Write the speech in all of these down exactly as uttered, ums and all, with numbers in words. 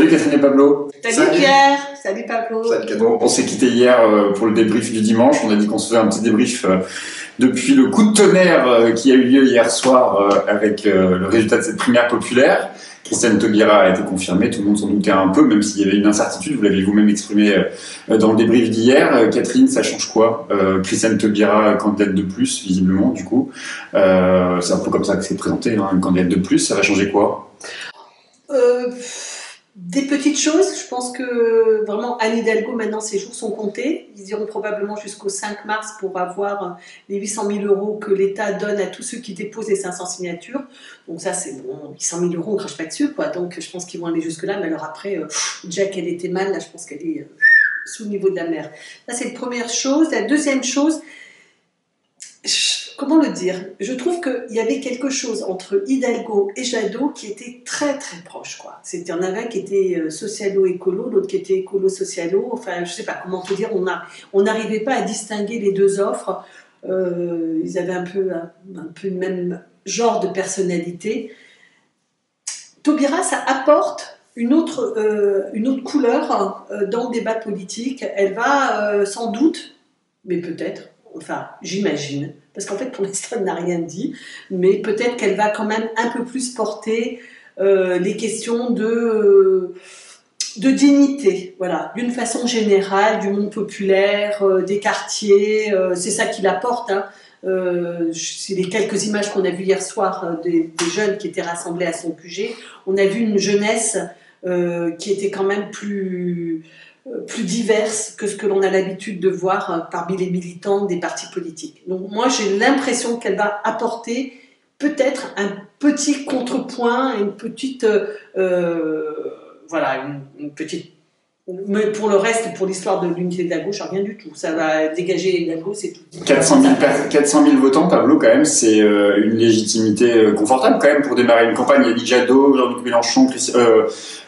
Catherine et Pablo. Salut, Salut Pierre. Salut Pablo. Salut, bon, on s'est quitté hier euh, pour le débrief du dimanche. On a dit qu'on se faisait un petit débrief euh, depuis le coup de tonnerre euh, qui a eu lieu hier soir euh, avec euh, le résultat de cette primaire populaire. Christiane Taubira a été confirmée, tout le monde s'en doutait un peu, même s'il y avait une incertitude, vous l'avez vous-même exprimé euh, dans le débrief d'hier. Euh, Catherine, ça change quoi euh, Christiane Taubira, candidate de plus, visiblement, du coup. Euh, c'est un peu comme ça que c'est présenté, hein, une candidate de plus, ça va changer quoi euh, Des petites choses. Je pense que vraiment Anne Hidalgo, maintenant, ses jours sont comptés. Ils iront probablement jusqu'au cinq mars pour avoir les huit cent mille euros que l'État donne à tous ceux qui déposent les cinq cents signatures. Donc ça, c'est bon, huit cent mille euros, on ne crache pas dessus, quoi. Donc je pense qu'ils vont aller jusque-là. Mais alors après, euh, déjà qu'elle était mal, là, je pense qu'elle est euh, sous le niveau de la mer. Ça, c'est la première chose. La deuxième chose, je, comment le dire? Je trouve qu'il y avait quelque chose entre Hidalgo et Jadot qui était très très proche, quoi. C'était un avait qui était socialo-écolo, l'autre qui était écolo-socialo. Enfin, je sais pas comment te dire. On a, on n'arrivait pas à distinguer les deux offres. Euh, ils avaient un peu, un, un peu le même genre de personnalité. Taubira, ça apporte une autre, euh, une autre couleur euh, dans le débat politique. Elle va euh, sans doute, mais peut-être, enfin, j'imagine, parce qu'en fait, pour l'instant, elle n'a rien dit, mais peut-être qu'elle va quand même un peu plus porter euh, les questions de, euh, de dignité, voilà, d'une façon générale, du monde populaire, euh, des quartiers, euh, c'est ça qui la porte, hein. Euh, c'est les quelques images qu'on a vues hier soir euh, des, des jeunes qui étaient rassemblés à son Q G. On a vu une jeunesse euh, qui était quand même plus... plus diverse que ce que l'on a l'habitude de voir parmi les militants des partis politiques. Donc moi, j'ai l'impression qu'elle va apporter peut-être un petit contrepoint, une petite, euh, voilà, une, une petite. Mais pour le reste, pour l'histoire de l'unité de la gauche, rien du tout. Ça va dégager la gauche, c'est tout. quatre cent mille votants, Pablo, quand même, c'est euh, une légitimité euh, confortable quand même pour démarrer une campagne. Yannick Jadot, Jean-Luc Mélenchon, Chris, euh,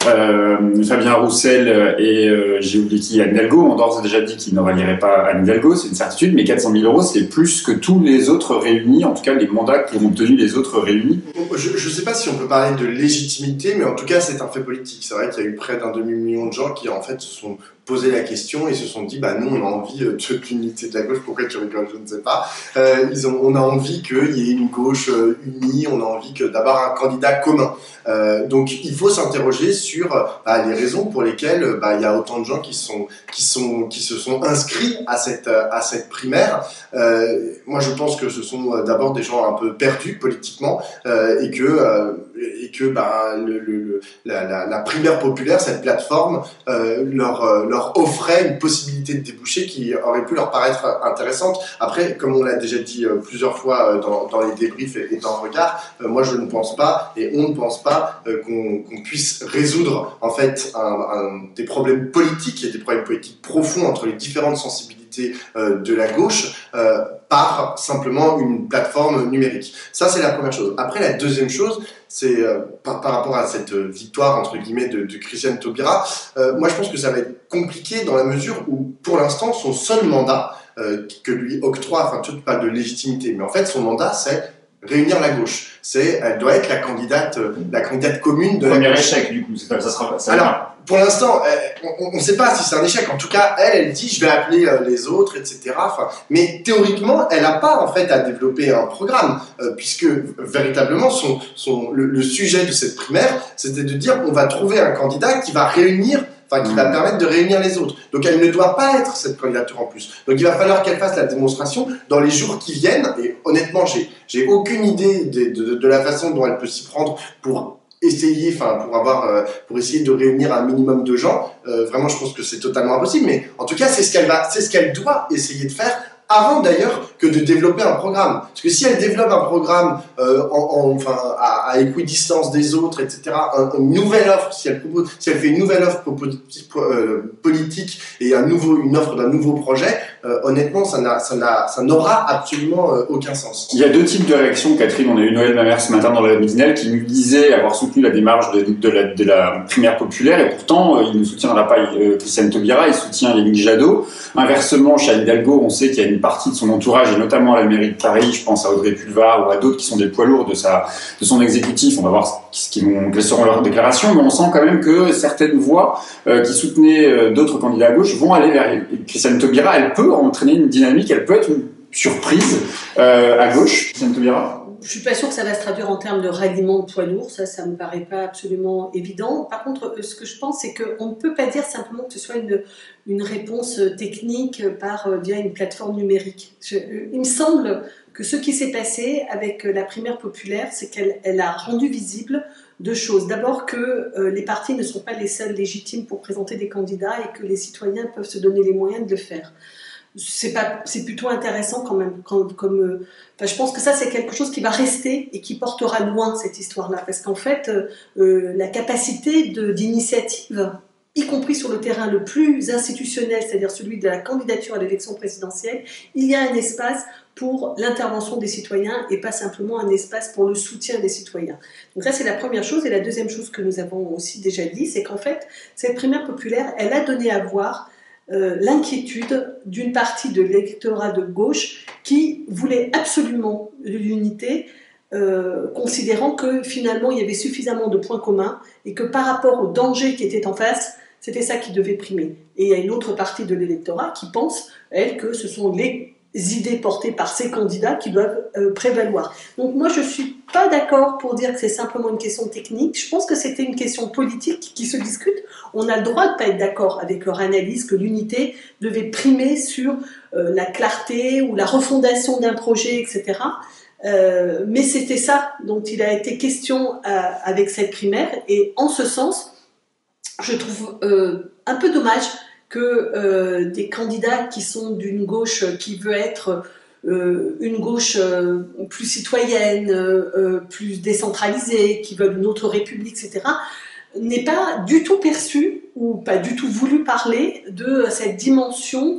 euh, Fabien Roussel et euh, j'ai oublié qui, Anne Hidalgo. On a déjà dit qu'ils ne rallieraient pas Anne Hidalgo, c'est une certitude, mais quatre cent mille euros, c'est plus que tous les autres réunis, en tout cas les mandats qu'ont obtenus les autres réunis. Je ne sais pas si on peut parler de légitimité, mais en tout cas, c'est un fait politique. C'est vrai qu'il y a eu près d'un demi-million de gens qui, en fait, se sont posé la question et se sont dit bah nous on a envie de l'unité de la gauche. Pourquoi tu rigoles, je ne sais pas. Euh, ils ont, on a envie qu'il y ait une gauche unie, on a envie que d'avoir un candidat commun. Euh, donc il faut s'interroger sur bah, les raisons pour lesquelles bah, il y a autant de gens qui sont qui sont qui se sont inscrits à cette à cette primaire. Euh, moi je pense que ce sont d'abord des gens un peu perdus politiquement euh, et que euh, et que bah le, le la, la, la primaire populaire, cette plateforme euh, leur euh, leur offrait une possibilité de débouché qui aurait pu leur paraître intéressante. Après, comme on l'a déjà dit euh, plusieurs fois euh, dans, dans les débriefs et, et dans Regard, euh, moi je ne pense pas et on ne pense pas euh, qu'on qu'on puisse résoudre en fait un, un, des problèmes politiques et des problèmes politiques profonds entre les différentes sensibilités euh, de la gauche euh, par simplement une plateforme numérique. Ça c'est la première chose. Après la deuxième chose, c'est euh, par, par rapport à cette victoire entre guillemets de, de Christiane Taubira, euh, moi je pense que ça va être compliqué dans la mesure où pour l'instant son seul mandat euh, que lui octroie, enfin tu parles de légitimité, mais en fait son mandat c'est réunir la gauche. C'est, elle doit être la candidate, la candidate commune de Premier la gauche. échec du coup, ça sera. Ça Alors, pour l'instant, on ne sait pas si c'est un échec. En tout cas, elle, elle dit je vais appeler les autres, et cetera. Enfin, mais théoriquement, elle n'a pas en fait à développer un programme, euh, puisque véritablement son, son le, le sujet de cette primaire, c'était de dire on va trouver un candidat qui va réunir. Enfin, qui va permettre de réunir les autres. Donc elle ne doit pas être cette candidature en plus. Donc il va falloir qu'elle fasse la démonstration dans les jours qui viennent. Et honnêtement, j'ai, j'ai aucune idée de, de, de la façon dont elle peut s'y prendre pour essayer, enfin pour avoir, euh, pour essayer de réunir un minimum de gens. Euh, vraiment, je pense que c'est totalement impossible. Mais en tout cas, c'est ce qu'elle va, c'est ce qu'elle doit essayer de faire. Avant d'ailleurs que de développer un programme. Parce que si elle développe un programme euh, en, en, enfin, à, à équidistance des autres, et cetera, un, une nouvelle offre, si elle, propose, si elle fait une nouvelle offre euh, politique et un nouveau, une offre d'un nouveau projet, euh, honnêtement, ça, n'a, ça, n'a, ça n'aura absolument euh, aucun sens. Il y a deux types de réactions, Catherine. On a eu Noël Mamère ce matin dans la matinale qui nous disait avoir soutenu la démarche de, de, la, de la primaire populaire et pourtant, euh, il ne soutiendra pas euh, Christiane Taubira, il soutient Yannick Jadot. Inversement, chez Anne Hidalgo, on sait qu'il y a une partie de son entourage et notamment à la mairie de Paris, je pense à Audrey Pulvar ou à d'autres qui sont des poids lourds de, sa, de son exécutif. On va voir ce qui vont, quelles seront leurs déclarations, mais on sent quand même que certaines voix euh, qui soutenaient euh, d'autres candidats à gauche vont aller vers Christiane Taubira. Elle peut entraîner une dynamique, elle peut être une surprise euh, à gauche, Christiane Taubira. Je suis pas sûre que ça va se traduire en termes de ralliement de poids lourds, ça, ça me paraît pas absolument évident. Par contre, ce que je pense, c'est qu'on ne peut pas dire simplement que ce soit une, une réponse technique par, via une plateforme numérique. Je, il me semble que ce qui s'est passé avec la primaire populaire, c'est qu'elle elle a rendu visible deux choses. D'abord que euh, les partis ne sont pas les seuls légitimes pour présenter des candidats et que les citoyens peuvent se donner les moyens de le faire. C'est pas, c'est plutôt intéressant quand même. Quand, comme, euh, enfin, je pense que ça c'est quelque chose qui va rester et qui portera loin cette histoire-là, parce qu'en fait, euh, la capacité de, d'initiative, y compris sur le terrain le plus institutionnel, c'est-à-dire celui de la candidature à l'élection présidentielle, il y a un espace pour l'intervention des citoyens et pas simplement un espace pour le soutien des citoyens. Donc ça c'est la première chose. Et la deuxième chose que nous avons aussi déjà dit, c'est qu'en fait, cette primaire populaire, elle a donné à voir Euh, l'inquiétude d'une partie de l'électorat de gauche qui voulait absolument l'unité, euh, considérant que finalement il y avait suffisamment de points communs et que par rapport au danger qui était en face, c'était ça qui devait primer. Et il y a une autre partie de l'électorat qui pense, elle, que ce sont les idées portées par ces candidats qui doivent euh, prévaloir. Donc moi je ne suis pas d'accord pour dire que c'est simplement une question technique. Je pense que c'était une question politique qui se discute. On a le droit de ne pas être d'accord avec leur analyse que l'unité devait primer sur euh, la clarté ou la refondation d'un projet, et cetera. Euh, mais c'était ça dont il a été question euh, avec cette primaire. Et en ce sens, je trouve euh, un peu dommage que euh, des candidats qui sont d'une gauche qui veut être euh, une gauche euh, plus citoyenne, euh, plus décentralisée, qui veulent une autre république, et cetera, n'aient pas du tout perçu ou pas du tout voulu parler de cette dimension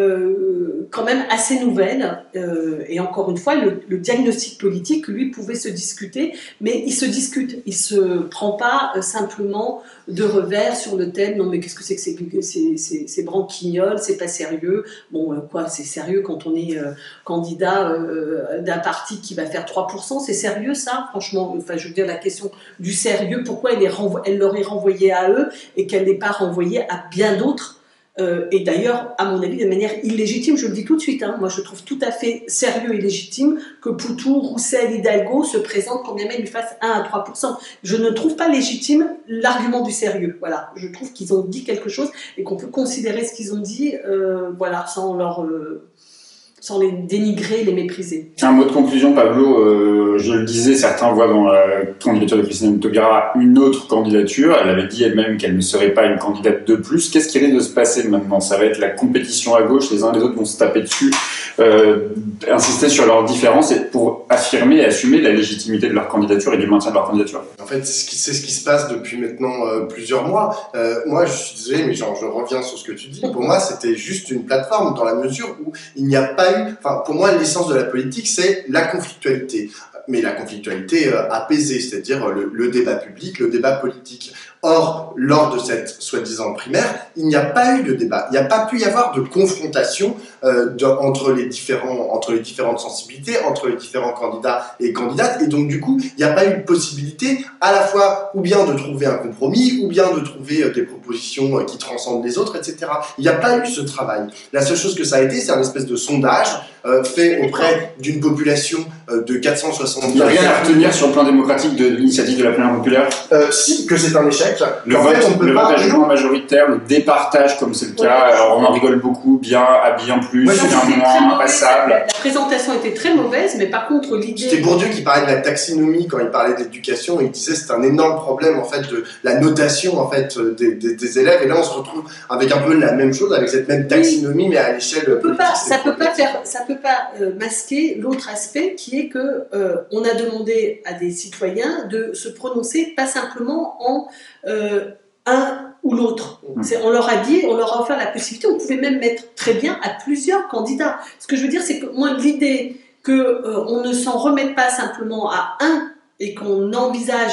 euh, quand même assez nouvelle. Euh, et encore une fois, le, le diagnostic politique, lui, pouvait se discuter, mais il se discute. Il ne se prend pas euh, simplement de revers sur le thème « Non, mais qu'est-ce que c'est que ces, ces, ces, ces branquignoles, c'est pas sérieux ». Bon, euh, quoi, c'est sérieux quand on est euh, candidat euh, d'un parti qui va faire trois pour cent, c'est sérieux ça, franchement. Enfin, je veux dire, la question du sérieux, pourquoi elle, est renvo- elle l'aurait renvoyée à eux et qu'elle n'est pas renvoyée à bien d'autres. Euh, et d'ailleurs, à mon avis, de manière illégitime, je le dis tout de suite, hein, moi je trouve tout à fait sérieux et légitime que Poutou, Roussel, Hidalgo se présentent quand même ils fassent un à trois pour cent. Je ne trouve pas légitime l'argument du sérieux. Voilà, je trouve qu'ils ont dit quelque chose et qu'on peut considérer ce qu'ils ont dit, euh, voilà, sans leur... Euh, sans les dénigrer, les mépriser. Un mot de conclusion, Pablo. Euh, je le disais, certains voient dans la candidature de Christiane Taubira une autre candidature. Elle avait dit elle-même qu'elle ne serait pas une candidate de plus. Qu'est-ce qui risque de se passer maintenant? Ça va être la compétition à gauche. Les uns les autres vont se taper dessus, euh, insister sur leurs différences et pour affirmer et assumer la légitimité de leur candidature et du maintien de leur candidature. En fait, c'est ce qui, c'est ce qui se passe depuis maintenant euh, plusieurs mois. Euh, moi, je suis désolé, mais genre, je reviens sur ce que tu dis. Pour moi, c'était juste une plateforme dans la mesure où il n'y a pas eu... Enfin, pour moi, l'essence de la politique, c'est la conflictualité. Mais la conflictualité euh, apaisée, c'est-à-dire le, le débat public, le débat politique. Or, lors de cette soi-disant primaire, il n'y a pas eu de débat. Il n'y a pas pu y avoir de confrontation euh, de, entre, les différents, entre les différentes sensibilités, entre les différents candidats et candidates. Et donc, du coup, il n'y a pas eu de possibilité à la fois ou bien de trouver un compromis, ou bien de trouver euh, des propositions euh, qui transcendent les autres, et cetera. Il n'y a pas eu ce travail. La seule chose que ça a été, c'est un espèce de sondage euh, fait auprès d'une population euh, de quatre cent soixante-dix. Il n'y a rien à retenir sur le plan démocratique de l'initiative de la primaire populaire. Euh, si, que c'est un échec. Le vote, fait, on peut le vote à majoritaire, le départage comme c'est le cas, ouais, alors on en rigole beaucoup, bien, habillé en plus, ouais, bien moins, passable. La présentation était très mauvaise, mais par contre l'idée... C'était Bourdieu qui parlait de la taxinomie quand il parlait d'éducation, il disait que c'est un énorme problème en fait de la notation en fait des, des, des élèves, et là on se retrouve avec un peu la même chose, avec cette même taxinomie, oui, mais à l'échelle politique. Pas, ça peut pas faire, ça peut pas euh, masquer l'autre aspect qui est que euh, on a demandé à des citoyens de se prononcer pas simplement en euh, un ou l'autre. C'est, on leur a dit, on leur a offert la possibilité, on pouvait même mettre très bien à plusieurs candidats. Ce que je veux dire, c'est que moi, l'idée qu'on euh, ne s'en remette pas simplement à un et qu'on envisage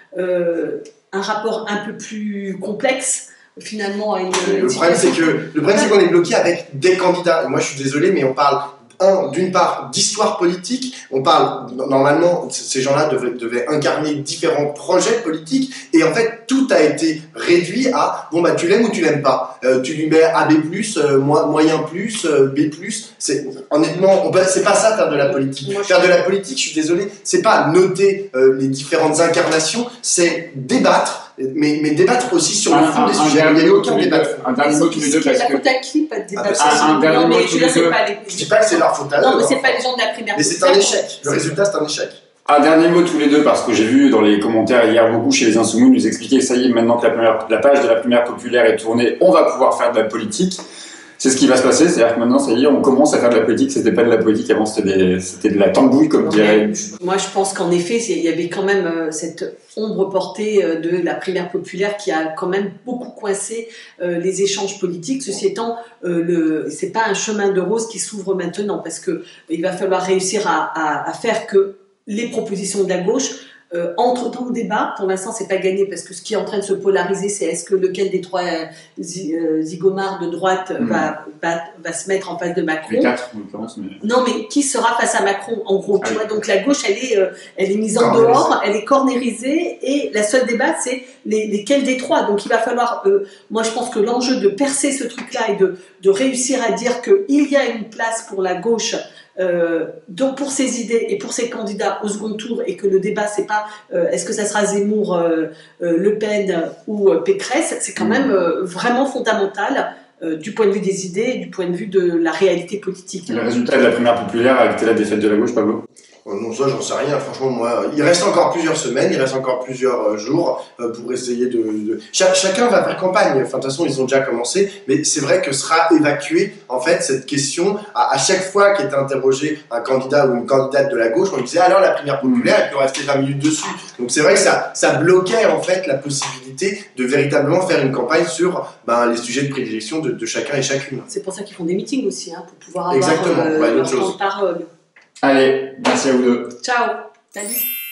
euh, un rapport un peu plus complexe, finalement, à une... Le problème, c'est que le problème, c'est qu'on est bloqué avec des candidats. Et moi, je suis désolé, mais on parle un, d'une part, d'histoire politique. On parle, normalement, ces gens-là devaient, devaient incarner différents projets politiques, et en fait, tout a été réduit à, bon, bah, tu l'aimes ou tu l'aimes pas. Euh, tu lui mets A B plus, euh, moyen plus, euh, B plus. C'est, honnêtement, on peut, c'est pas ça faire de la politique. Moi, faire de la politique, je suis désolé, c'est pas noter euh, les différentes incarnations, c'est débattre. Mais, mais débattre aussi sur le fond des sujets. Il n'y a eu aucun débat. Un dernier mot tous les deux, parce la que... faute à qui, pas de débat. Ah, un dernier Non, mot mais tous je les sais deux. pas les. Je dis pas que c'est leur faute à eux. Non, mais c'est pas les gens de la primaire. Mais c'est un échec. Le résultat, c'est un échec. Un dernier mot tous les deux, parce que j'ai vu dans les commentaires hier beaucoup chez les Insoumis nous expliquer ça y est, maintenant que la, première, la page de la primaire populaire est tournée, on va pouvoir faire de la politique. C'est ce qui va se passer, c'est-à-dire que maintenant, ça y est, on commence à faire de la politique. C'était pas de la politique avant, c'était, des, c'était de la tambouille, comme dirait. Moi, je pense qu'en effet, il y avait quand même euh, cette ombre portée euh, de la primaire populaire qui a quand même beaucoup coincé euh, les échanges politiques. Ceci étant, euh, le, c'est pas un chemin de rose qui s'ouvre maintenant, parce que il va falloir réussir à, à, à faire que les propositions de la gauche Euh, entre dans le débat. Pour l'instant, c'est pas gagné, parce que ce qui est en train de se polariser, c'est est-ce que lequel des trois euh, zigomards de droite mmh. va, va, va se mettre en face de Macron. Les quatre, en l'occurrence. Mais... Non, mais qui sera face à Macron, en gros, tu ah, vois. oui. Donc la gauche, elle est, euh, elle est mise en dehors, elle est cornérisée, et la seule débat, c'est les, lesquels des trois. Donc il va falloir, euh, moi je pense que l'enjeu de percer ce truc-là et de, de réussir à dire qu'il y a une place pour la gauche, Euh, donc pour ses idées et pour ses candidats au second tour, et que le débat c'est pas euh, est-ce que ça sera Zemmour, euh, euh, Le Pen ou euh, Pécresse, c'est quand même euh, vraiment fondamental euh, du point de vue des idées et du point de vue de la réalité politique. Le résultat de la primaire populaire a été la défaite de la gauche, Pablo? Non, ça, j'en sais rien. Franchement, moi, il reste encore plusieurs semaines, il reste encore plusieurs euh, jours euh, pour essayer de. de... Cha chacun va faire campagne. Enfin, de toute façon, ils ont déjà commencé. Mais c'est vrai que sera évacuée, en fait, cette question à, à chaque fois qu'était interrogé un candidat ou une candidate de la gauche, on lui disait alors la primaire populaire, elle peut rester vingt minutes dessus. Donc c'est vrai que ça, ça bloquait, en fait, la possibilité de véritablement faire une campagne sur ben, les sujets de prédilection de, de chacun et chacune. C'est pour ça qu'ils font des meetings aussi, hein, pour pouvoir avoir Exactement, euh, ouais, leur chose. temps de parole. Allez, merci à vous deux. Ciao, salut.